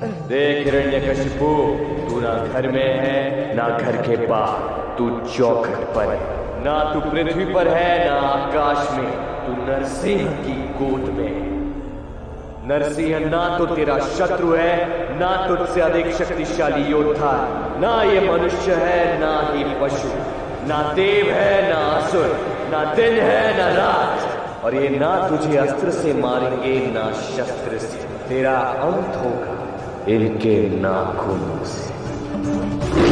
देख हिरण्यकशिपु, तू ना घर में है ना घर के बाहर, तू चौखट पर है। ना तू पृथ्वी पर है ना आकाश में, तू नरसिंह की गोद में। नरसिंह ना तो तेरा शत्रु है, ना तुझसे अधिक शक्तिशाली योद्धा है। ना ये मनुष्य है ना ही पशु, ना देव है ना असुर, ना दिन है ना रात। और ये ना तुझे अस्त्र से मारेंगे ना शस्त्र से, तेरा अंत होगा इनके नाखूनों से।